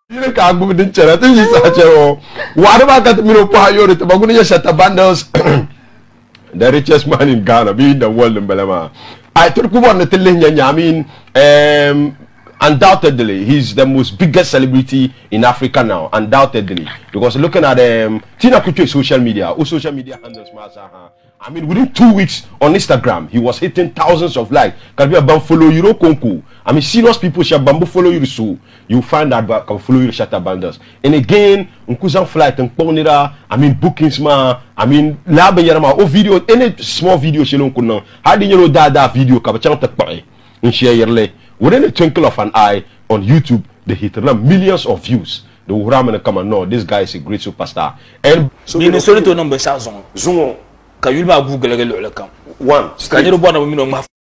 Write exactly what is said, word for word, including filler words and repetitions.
You can't go with the chair. I think it's actually what about that? You know, Pahayori, Baguni Shatta Bundles, the richest man in Ghana, be in the world in Belema. I took one the telling I mean, um, undoubtedly, he's the most biggest celebrity in Africa now, undoubtedly. Because looking at um, Tina Kutu social media, who social media handles Masaha. I mean, within two weeks on Instagram, he was hitting thousands of likes. Can be about follow you, Konku. I mean, serious people shall bamboo follow you so you find that can follow you Shatta Bundles. And again, Nkuzan flight and Ponira, I mean bookings ma, I mean lab yarama or video, any small video she don't know. How do you know that that video kabachang takpai in share yearly within a twinkle of an eye on YouTube, they hit millions of views. The Uramana come and know this guy is a great superstar. And so you know, number Zoom. Can you Google one? Can you